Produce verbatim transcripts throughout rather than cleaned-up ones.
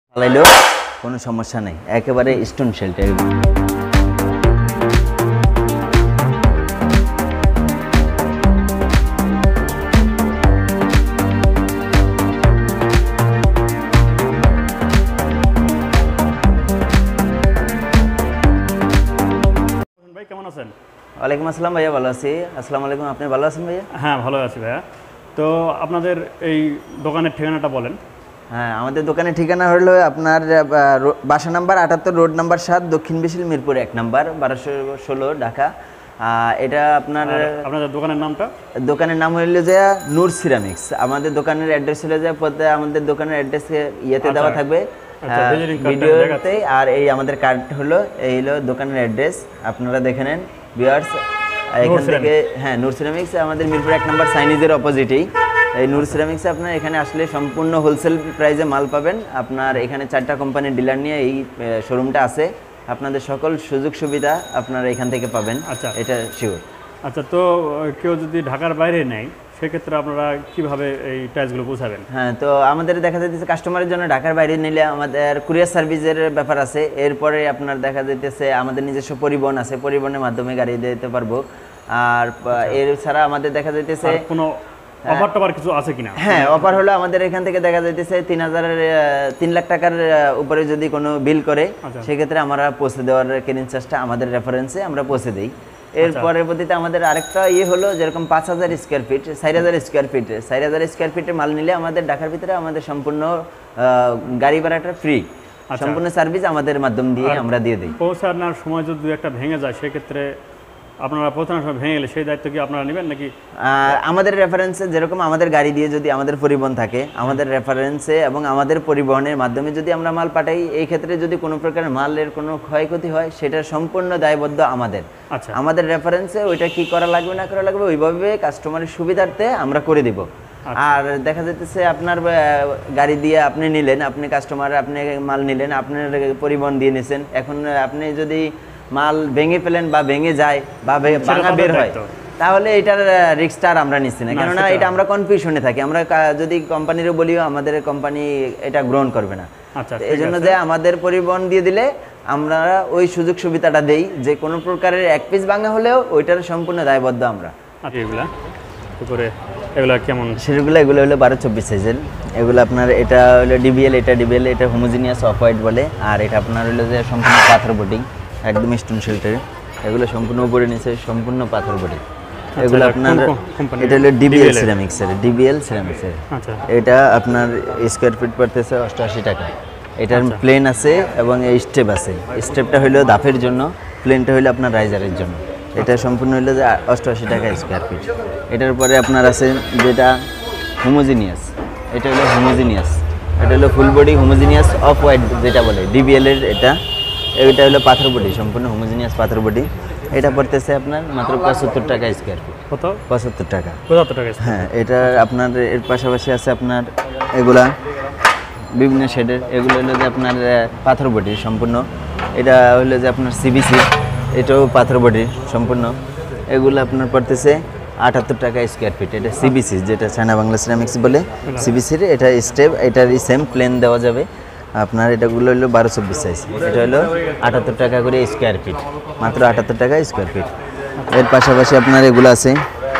চালাইলেও কোনো সমস্যা নেই, একেবারে স্টোন শেল্টার। ভাই কেমন আছেন? ওয়ালাইকুম আসসালাম ভাইয়া, ভালো আছি। আসসালামু আলাইকুম, আপনি ভালো আছেন ভাইয়া? হ্যাঁ ভালো আছি ভাইয়া। তো আপনাদের এই দোকানের ঠিকানাটা বলেন। হ্যাঁ, আমাদের দোকানের ঠিকানা হলো আপনার বাসা নাম্বার আটাত্তর, রোড নাম্বার সাত, দক্ষিণ বিশিল, মিরপুর এক নাম্বার, বারোশো ষোলো, ঢাকা। এটা আপনার আপনাদের দোকানের নামটা? দোকানের নাম হইলো যে নূর সিরামিক্স। আমাদের দোকানের অ্যাড্রেস হলো যে আমাদের দোকানের অ্যাড্রেস ইয়েতে দেওয়া থাকবে ভিডিওতে, আর এই আমাদের কার্ড হলো এই হলো দোকানের অ্যাড্রেস, আপনারা দেখে নেন ভিউয়ার্স। এখান থেকে হ্যাঁ, নূর সিরামিক্স আমাদের মিরপুর এক নম্বর চাইনিজের অপোজিটেই। এই নূর সিরামিক্সে আপনার এখানে আসলে সম্পূর্ণ হোলসেল প্রাইসে মাল পাবেন। আপনার এখানে চারটা কোম্পানির ডিলার নিয়ে এই শোরুমটা আছে, আপনাদের সকল সুযোগ সুবিধা আপনারা এখান থেকে পাবেন। আচ্ছা, এটা শিওর। আচ্ছা, তো কেউ যদি ঢাকার বাইরে নেয় সেক্ষেত্রে আপনারা কিভাবে এই টাইলসগুলো পৌঁছাবেন? হ্যাঁ, তো আমাদের দেখা যাইতেছে কাস্টমারের জন্য ঢাকার বাইরে নিলে আমাদের কুরিয়ার সার্ভিসের ব্যাপার আছে। এরপরে আপনার দেখা যাইতেছে আমাদের নিজস্ব পরিবহন আছে, পরিবহনের মাধ্যমে গাড়ি দিতে পারবো। আর এর ছাড়া আমাদের দেখা যাইতেছে কোনো অফার টফার কিছু আছে কিনা? হ্যাঁ, অফার হলো আমাদের এখান থেকে দেখা যাইতেছে তিন হাজারের তিন লাখ টাকার উপরে যদি কোনো বিল করে সেক্ষেত্রে আমরা পৌঁছে দেওয়ার ক্লিয়ারেন্স চার্জটা আমাদের রেফারেন্সে আমরা পৌঁছে দিই। এর পরবর্তীতে আমাদের আরেকটা ইয়ে হলো যেরকম পাঁচ হাজার স্কোয়ার ফিট, চার হাজার স্কোয়ার ফিট চার হাজার স্কোয়ার ফিটের মাল নিলে আমাদের ঢাকার ভিতরে আমাদের সম্পূর্ণ গাড়ি ভাড়াটা ফ্রি, সম্পূর্ণ সার্ভিস আমাদের মাধ্যম দিয়ে আমরা দিয়ে দিই। পৌঁছানোর সময় যদি একটা ভেঙে যায় সেক্ষেত্রে আপনারা পৌঁছানোর সময় ভেঙে গেলে সেই দায়িত্ব কি আপনারা নেবেন নাকি? আমাদের রেফারেন্সে যেরকম আমাদের গাড়ি দিয়ে যদি আমাদের পরিবহন থাকে, আমাদের রেফারেন্সে এবং আমাদের পরিবহনের মাধ্যমে যদি আমরা মাল পাঠাই, এই ক্ষেত্রে যদি কোনো প্রকার মালের কোনো ক্ষয়ক্ষতি হয় সেটা সম্পূর্ণ দায়বদ্ধ আমাদের। আচ্ছা, আমাদের রেফারেন্সে ওইটা কি করা লাগবে না করা লাগবে ওইভাবে কাস্টমারের সুবিধার্থে আমরা করে দিব। আর দেখা যাইতেছে আপনার গাড়ি দিয়ে আপনি নিলেন, আপনি কাস্টমার আপনি মাল নিলেন, আপনার পরিবহন দিয়ে নিছেন, এখন আপনি যদি মাল ভেঙে ফেলেন বা ভেঙে যায় বা ভাঙা বের হয় তাহলে এটার রিস্কটা আমরা নিচ্ছি না, কেননা এটা আমরা কনফিউশনে থাকি। আমরা যদি কোম্পানিরও বলিও আমাদের কোম্পানি এটা গ্রহণ করবে না। এই জন্য যে আমাদের পরিবহন দিয়ে দিলে আমরা ওই সুযোগ সুবিধাটা দেই যে কোনো প্রকারের এক পিস ভাঙা হলেও ওইটার সম্পূর্ণ দায়বদ্ধ আমরা। এগুলা এগুলা কেমন? সেগুলো এগুলো হলো বারো চব্বিশ সাইজের। এগুলো আপনার এটা হলো ডিবিএল, এটা ডিবিএল, এটা হোমোজিনিয়াস অফ হোয়াইট বলে। আর এটা আপনার হলো যে সম্পূর্ণ পাথর বোর্ডিং, একদম স্টোন শেল্টার। এগুলো সম্পূর্ণ উপরে নিচে সম্পূর্ণ পাথর বডি। এগুলো আপনার এটা হলো ডিবিএল সিরামিক্সের, ডিবিএল সিরামিক্সের। এটা আপনার স্কোয়ার ফিট পড়তেছে অষ্টআশি টাকা। এটার প্লেন আছে এবং এই স্টেপ আছে। স্টেপটা হলো দাফের জন্য, প্লেনটা হলো আপনার রাইজারের জন্য। এটা সম্পূর্ণ হলো যে অষ্টআশি টাকা স্কোয়ার ফিট। এটার পরে আপনার আছে যেটা হোমোজিনিয়াস, এটা হলো হোমোজিনিয়াস, এটা হলো full body homogeneous off white যেটা বলে ডিবিএল এর। এটা এটা হলো পাথর বডি, সম্পূর্ণ হোমোজিনিয়াস পাথর বডি। এটা পড়তেছে আপনার মাত্র পঁচাত্তর টাকা স্কোয়ার ফিট। কত? পঁচাত্তর টাকা। পঁচাত্তর টাকা। হ্যাঁ, এটা আপনার এর পাশাপাশি আছে আপনার এগুলা বিভিন্ন শেডের। এগুলো হলো যে আপনার পাথর বডি সম্পূর্ণ। এটা হলো যে আপনার সিবিসি, এটাও পাথর বডি সম্পূর্ণ। এগুলো আপনার পড়তেছে আটাত্তর টাকা স্কোয়ার ফিট। এটা সিবিসি, যেটা চায়না বাংলা সিরামিক্স বলে সিবিসির। এটা স্টেপ, এটার সেম প্লেন দেওয়া যাবে আপনার। এটাগুলো হলো বারো চব্বিশ সাইজ। এটা হলো আটাত্তর টাকা করে স্কোয়ার ফিট, মাত্র আটাত্তর টাকা স্কোয়ার ফিট। এর পাশাপাশি আপনার এগুলো আছে,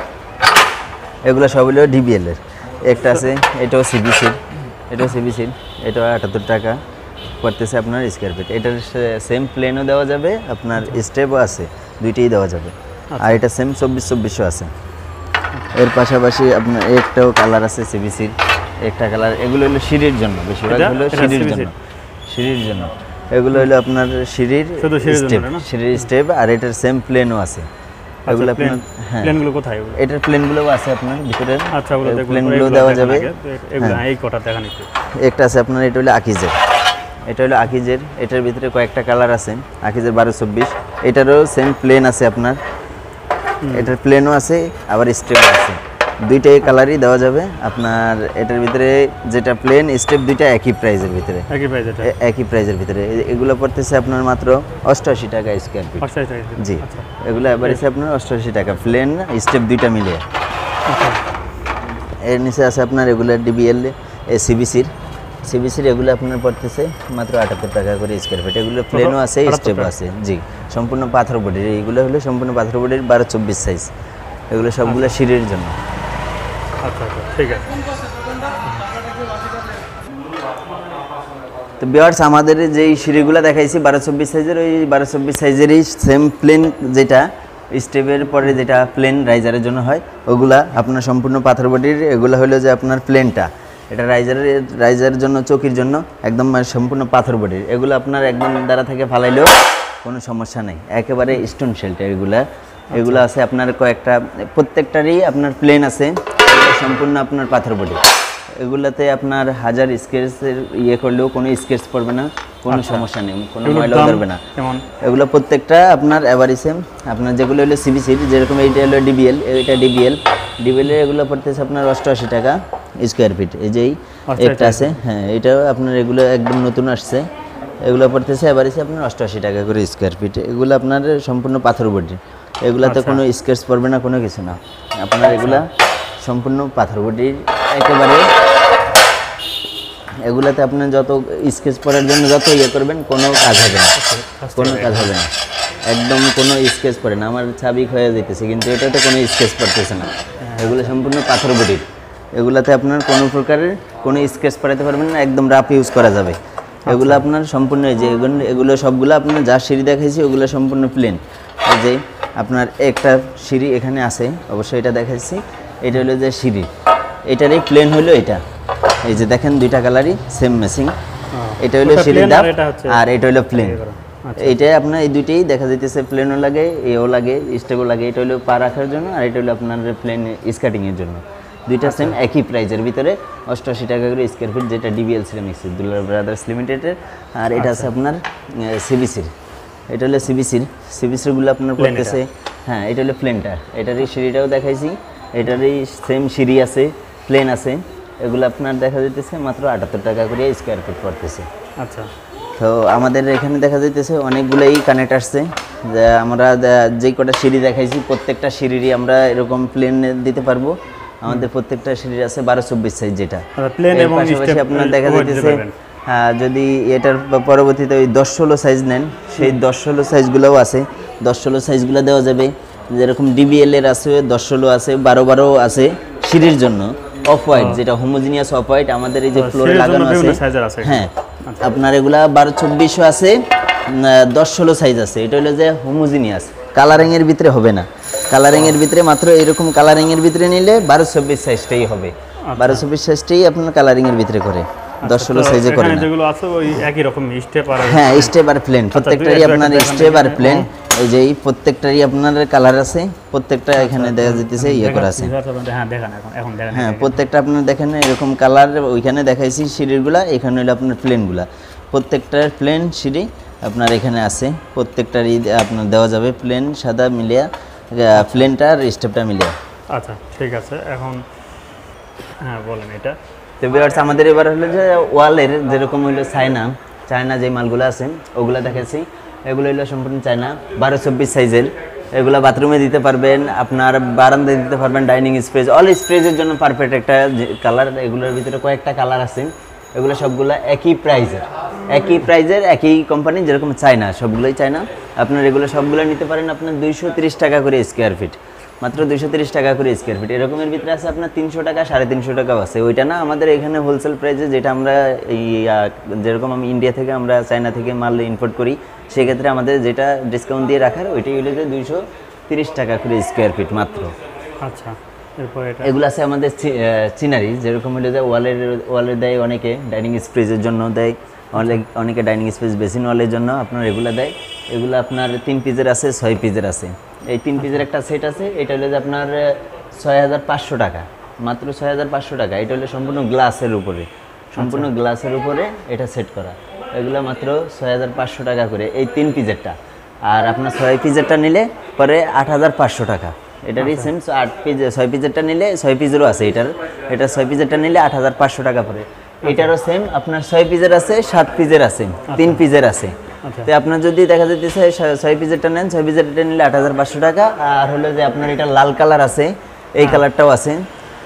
এগুলো সব হলো ডিবিএল এর। একটা আছে এটাও সিবিসির, এটাও সিবিসির, এটাও আটাত্তর টাকা পড়তেছে আপনার স্কোয়ার ফিট। এটার সেম প্লেনও দেওয়া যাবে, আপনার স্টেপও আছে, দুইটাই দেওয়া যাবে। আর এটা সেম চব্বিশ চব্বিশও আছে। এর পাশাপাশি আপনার একটাও কালার আছে সিবিসির, একটা কালার। এগুলো হলো সিঁড়ির জন্য, বেশিরভাগ হলো সিঁড়ির জন্য, সিঁড়ির জন্য। এগুলো হলো আপনার সিঁড়ির স্টেপ, সিঁড়ির স্টেপ। আর এটার সেম প্লেনও আছে। এগুলো আপনার হ্যাঁ, প্লেনগুলো কোথায়? এটার প্লেনগুলো আছে আপনার ভিতরে। আচ্ছা, প্লেনগুলো দেওয়া যাবে। এই কটা দেখেন একটু। একটা আছে আপনার, এটা হলো আকিজের, এটা হলো আকিজের। এটার ভিতরে কয়েকটা কালার আছে। আকিজের বারো চব্বিশ। এটারও সেম প্লেন আছে আপনার, এটার প্লেনও আছে আবার স্টেপও আছে, দুইটাই কালারই দেওয়া যাবে আপনার। এটার ভিতরে যেটা প্লেন স্টেপ দুইটা একই প্রাইজের ভিতরে, একই প্রাইজের একই প্রাইজের ভিতরে। এগুলো পড়তেছে আপনার মাত্র অষ্টআশি টাকা স্কোয়ার ফিট। জি, এগুলো এবার এসে আপনার অষ্টআশি টাকা, প্লেন স্টেপ দুইটা মিলে। এর নিচে আছে আপনার এগুলো ডিবিএল সিবিসির, সিবিসির এগুলো আপনার পড়তেছে মাত্র আটাত্তর টাকা করে স্কোয়ার ফিট। এগুলো প্লেনও আছে, স্টেপও আছে। জি, সম্পূর্ণ পাথর বডির। এইগুলো হলো সম্পূর্ণ পাথর বডির বারো চব্বিশ সাইজ। এগুলো সবগুলো সিঁড়ির জন্য। আচ্ছা আচ্ছা ঠিক আছে। তো ভিউয়ার্স, আমাদের যেই সিঁড়িগুলো দেখাইছি বারো চব্বিশ সাইজের, ওই বারো চব্বিশ সাইজেরই সেম প্লেন যেটা স্টেপের পরে যেটা প্লেন রাইজারের জন্য হয়, ওগুলা আপনার সম্পূর্ণ পাথর বডির। এগুলো হলো যে আপনার প্লেনটা, এটা রাইজারের রাইজারের জন্য, চৌকির জন্য একদম সম্পূর্ণ পাথর বডির। এগুলো আপনার একদম দ্বারা থেকে ফালাইলেও কোনো সমস্যা নেই, একেবারে স্টোন শেল্টার এগুলা। এগুলো আছে আপনার কয়েকটা, প্রত্যেকটারই আপনার প্লেন আছে, সম্পূর্ণ আপনার পাথর বডি। এগুলাতে আপনার হাজার স্কেচের ইয়ে করলেও কোনো স্কেচ পড়বে না, কোনো সমস্যা নেই, কোনো ময়লাও ধরবে না। এগুলো প্রত্যেকটা আপনার এভারেজে আপনার যেগুলো হলো সিবিসির, যেরকম এইটা হলো ডিবিএল, এটা ডিবিএল ডিবিএল এগুলো পড়তেছে আপনার অষ্টআশি টাকা স্কোয়ার ফিট। এই যেই একটা আছে, হ্যাঁ, এটাও আপনার এগুলো একদম নতুন আসছে। এগুলো পড়তেছে এভারেজে আপনার অষ্টআশি টাকা করে স্কোয়ার ফিট। এগুলো আপনার সম্পূর্ণ পাথর বডি, এগুলাতে কোনো স্কেচ পড়বে না, কোনো কিছু না। আপনার এগুলা সম্পূর্ণ পাথর বডির একেবারে। এগুলাতে আপনার যত স্কেচ পড়ার জন্য যত ইয়ে করবেন কোনো কাজ হবে না, কোনো কাজ হবে না, একদম কোনো স্কেচ পড়ে না। আমার ছাবিক হয়ে যেতেছে, কিন্তু এটাতে কোনো স্কেচ পড়তেছে না। এগুলো সম্পূর্ণ পাথর বডির। এগুলাতে আপনার কোনো প্রকারের কোনো স্কেচ পড়াতে পারবেন না, একদম রাফ ইউজ করা যাবে। এগুলো আপনার সম্পূর্ণ, এই যে এগুলো সবগুলো আপনার যা সিঁড়ি দেখাইছি ওগুলো সম্পূর্ণ প্লেন। এই যে আপনার একটা সিঁড়ি এখানে আছে, অবশ্যই এটা দেখাইছি, এটা হলো যে সিঁড়ি, এটারই প্লেন হলো এটা। এই যে দেখেন দুইটা কালারই সেম ম্যাচিং। এটা হলো সিঁড়ির ধাপ আর এটা হলো প্লেন। এইটাই আপনার এই দুইটাই দেখা যাইতেছে, প্লেনও লাগে, এও লাগে, স্টেপও লাগে। এটা হলো পা রাখার জন্য, আর এটা হলো আপনার প্লেন স্কার্টিংয়ের জন্য। দুইটা সেম একই প্রাইজের ভিতরে অষ্টআশি টাকা করে স্কোয়ার ফিট, যেটা ডিবিএল সিরামিক্স দুলার ব্রাদার্স লিমিটেডের। আর এটা আছে আপনার সিবিসির, এটা হলো সিবিসির। সিবিসিরগুলো আপনার পড়তেছে, হ্যাঁ, এটা হলো প্লেনটা। এটারই সিঁড়িটাও দেখাইছি, এটারই সেম সিঁড়ি আছে, প্লেন আছে। এগুলো আপনার দেখা যাইতেছে মাত্র আটাত্তর টাকা করে স্কোয়ার ফিট পড়তেছে। আচ্ছা, তো আমাদের এখানে দেখা যাইতেছে অনেকগুলোই কানেক্ট আসছে। যে আমরা যেই কটা সিঁড়ি দেখাইছি প্রত্যেকটা সিঁড়িরই আমরা এরকম প্লেন দিতে পারবো। আমাদের প্রত্যেকটা সিঁড়ির আছে বারো চব্বিশ সাইজ, যেটা প্লেন এবং পাশাপাশি আপনার দেখা যাইতেছে যদি এটার পরবর্তীতে ওই দশ ষোলো সাইজ নেন, সেই দশ ষোলো সাইজগুলোও আছে। দশ ষোলো সাইজগুলো দেওয়া যাবে, যেরকম ডিবিএল এর আছে, দশ ষোলো আছে, বারো বারো আছে সিঁড়ির জন্য। অফ হোয়াইট, যেটা হোমোজিনিয়াস অফ হোয়াইট আমাদের এই যে ফ্লোরে লাগানো আছে, হ্যাঁ, আপনার এগুলা বারো চব্বিশও আছে, দশ ষোলো সাইজ আছে। এটা হলো যে হোমোজিনিয়াস, কালারিং এর ভিতরে হবে না। কালারিং এর ভিতরে মাত্র এরকম কালারিং এর ভিতরে নিলে বারো চব্বিশ সাইজটাই হবে। বারো চব্বিশ সাইজটাই আপনার কালারিং এর ভিতরে করে, দশ ষোলো সাইজে করে না। যেগুলো আছে ওই একই রকম স্টেপ আর, হ্যাঁ, স্টেপ আর প্লেন, প্রত্যেকটারই আপনার স্টেপ আর প্লেন। এই যে এই প্রত্যেকটারই আপনার কালার আছে, প্রত্যেকটা এখানে দেখা যাইতেছে ইয়ে করা আছে। হ্যাঁ, প্রত্যেকটা আপনার দেখেন এরকম কালার, ওইখানে দেখাইছি সিঁড়িগুলা, এখানে হলো আপনার প্লেনগুলা। প্রত্যেকটার প্লেন সিঁড়ি আপনার এখানে আছে, প্রত্যেকটারই আপনার দেওয়া যাবে প্লেন সাদা মিলিয়া, প্লেনটা আর স্টেপটা মিলিয়া। আচ্ছা ঠিক আছে, এখন হ্যাঁ বলেন এটা। তো ভিউয়ার্স, আমাদের এবার হলো যে ওয়ালের যেরকম হইলো চায়না, চায়না যে মালগুলো আছে ওগুলো দেখাচ্ছি। এগুলো হলো সম্পূর্ণ চায়না, বারো চব্বিশ সাইজের। এগুলো বাথরুমে দিতে পারবেন, আপনার বারান্দায় দিতে পারবেন, ডাইনিং স্পেস, অল স্পেসের জন্য পারফেক্ট একটা কালার। এগুলোর ভিতরে কয়েকটা কালার আছে, এগুলো সবগুলো একই প্রাইজের, একই প্রাইজের, একই কোম্পানি, যেরকম চায়না, সবগুলোই চায়না। আপনার এগুলো সবগুলো নিতে পারেন আপনার দুইশো তিরিশ টাকা করে স্কোয়ার ফিট, মাত্র দুইশো তিরিশ টাকা করে স্কোয়ার ফিট। এরকমের ভিতরে আছে আপনার তিনশো টাকা, সাড়ে তিনশো টাকাও আছে। ওইটা না, আমাদের এখানে হোলসেল প্রাইসে, যেটা আমরা এই যেরকম আমি ইন্ডিয়া থেকে, আমরা চায়না থেকে মাল ইম্পোর্ট করি, সেক্ষেত্রে আমাদের যেটা ডিসকাউন্ট দিয়ে রাখার ওইটাই হলো যে দুইশো তিরিশ টাকা করে স্কোয়ার ফিট মাত্র। আচ্ছা, এরপর এটা এগুলো আছে আমাদের সিনারি, যেরকম হলো যে ওয়ালের ওয়ালের দেয় অনেকে, ডাইনিং স্পেসের জন্য দেয় অনেক, অনেকে ডাইনিং স্পেস বেসিন ওয়ালের জন্য আপনার এগুলো দেয়। এগুলো আপনার তিন পিসের আছে, ছয় পিসের আছে। এই তিন পিসের একটা সেট আছে, এটা হলো যে আপনার ছয় হাজার পাঁচশো টাকা, মাত্র ছয় হাজার পাঁচশো টাকা। এটা হলো সম্পূর্ণ গ্লাসের উপরে, সম্পূর্ণ গ্লাসের উপরে এটা সেট করা। এগুলো মাত্র ছয় হাজার পাঁচশো টাকা করে এই তিন পিসেরটা। আর আপনার ছয় পিসেরটা নিলে পরে আট হাজার পাঁচশো টাকা। এটারই সেম, আট পিস ছয় পিসেরটা নিলে, ছয় পিসেরও আছে এটার, এটা ছয় পিসেরটা নিলে আট হাজার পাঁচশো টাকা পড়ে। এটারও সেম, আপনার ছয় পিসের আছে, সাত পিসের আছে, তিন পিসের আছে। তো আপনার যদি দেখা যাইতেছে ছয় পিসেরটা নেন, ছয় পিসেরটা নিলে আট হাজার পাঁচশো টাকা। আর হলো যে আপনার এটা লাল কালার আছে, এই কালারটাও আছে,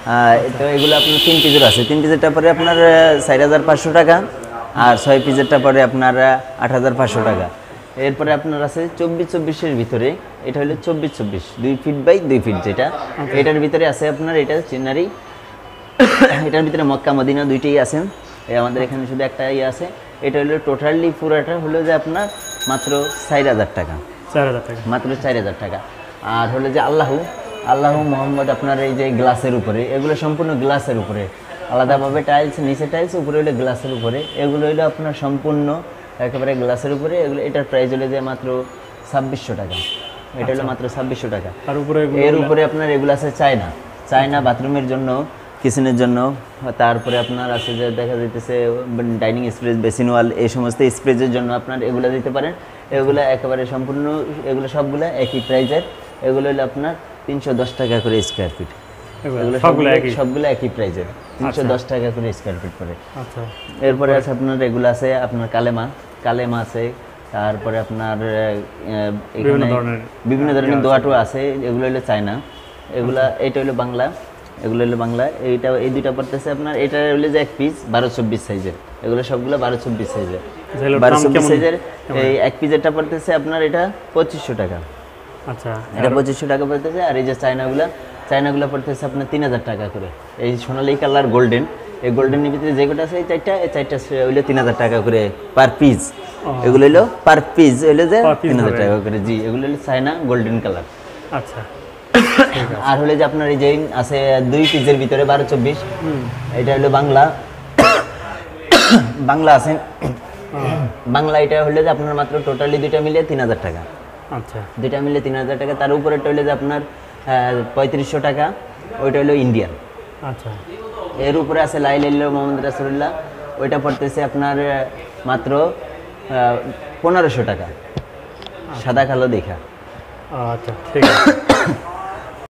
তো এগুলো আপনার তিন পিসের আছে, তিন পিসেরটা পরে আপনার চার হাজার পাঁচশো টাকা, আর ছয় পিসেরটা পরে আপনার আট হাজার পাঁচশো টাকা। এরপরে আপনার আছে চব্বিশ চব্বিশের ভিতরে, এটা হলো চব্বিশ চব্বিশ দুই ফিট বাই দুই ফিট, যেটা এটার ভিতরে আছে আপনার, এটা চিনারি, এটার ভিতরে মক্কা মদিনা দুইটাই আছে, এই আমাদের এখানে শুধু একটা ইয়ে আছে। এটা হলো টোটালি পুরোটা হলো যে আপনার মাত্র চার হাজার টাকা, চার হাজার টাকা মাত্র চার হাজার টাকা। আর হলো যে আল্লাহু আল্লাহু মোহাম্মদ আপনার এই যে গ্লাসের উপরে, এগুলো সম্পূর্ণ গ্লাসের উপরে, আলাদাভাবে টাইলস, নিচে টাইলস, উপরে হলো গ্লাসের উপরে, এগুলো হলো আপনার সম্পূর্ণ একেবারে গ্লাসের উপরে। এগুলো এটার প্রাইস হলো যে মাত্র ছাব্বিশশো টাকা, এটা হলো মাত্র ছাব্বিশশো টাকা। আর উপরে এর উপরে আপনার এগুলো আছে চায়না, চায়না বাথরুমের জন্য, কিচেনের জন্য। তারপরে আপনার আছে যে দেখা যাইতেছে ডাইনিং স্পেস, বেসিন ওয়াল, এই সমস্ত স্পেসের জন্য আপনার এগুলো দিতে পারেন। এগুলো একেবারে সম্পূর্ণ, এগুলো সবগুলো একই প্রাইজের। এগুলো হলো আপনার তিনশো দশ টাকা করে স্কোয়ার ফিট, এগুলো সবগুলো সবগুলো একই প্রাইজের, তিনশো দশ টাকা করে স্কোয়ার ফিট পড়ে। আচ্ছা, এরপরে আছে আপনার এগুলো আছে আপনার কালেমা, কালেমা আছে। তারপরে আপনার এখানে বিভিন্ন ধরনের দোয়াটো আছে, এগুলো হলো চায়না, এগুলা এটা হলো বাংলা, এগুলো হলো বাংলা। এইটা এই দুইটা পড়তেছে আপনার, এটা হলো যে এক পিস বারো চব্বিশ সাইজের, এগুলো সবগুলো বারো চব্বিশ সাইজের, বারো চব্বিশ সাইজের। এই এক পিসেরটা পড়তেছে আপনার এটা পঁচিশশো টাকা। আচ্ছা, এটা পঁচিশশো টাকা পড়তেছে। আর এই যে চায়নাগুলো, চায়নাগুলো পড়তেছে আপনার তিন হাজার টাকা করে। এই সোনালি কালার গোল্ডেন, এই গোল্ডেনের ভিতরে যে কটা আছে এই চারটা, এই চারটা হইলো তিন হাজার টাকা করে পার পিস। এগুলো হইলো পার পিস হইলো যে তিন হাজার টাকা করে। জি, এগুলো হলো চায়না গোল্ডেন কালার। আচ্ছা, আর হলে যে আপনার এই যে আছে দুই পিসের ভিতরে বারো চব্বিশ, এটা হলো বাংলা, বাংলা আছে বাংলা। এটা হলে যে আপনার মাত্র টোটালি দুইটা মিলে তিন হাজার টাকা। আচ্ছা, দুইটা মিলে তিন হাজার টাকা। তার উপরেরটা হলে যে আপনার পঁয়ত্রিশশো টাকা, ওইটা হলো ইন্ডিয়ান। আচ্ছা, এর উপরে আছে লাইলাইল্লাহ মোহাম্মদ রাসূলুল্লাহ, ওইটা পড়তেছে আপনার মাত্র পনেরোশো টাকা, সাদা কালো দেখা। আচ্ছা, ঠিক আছে।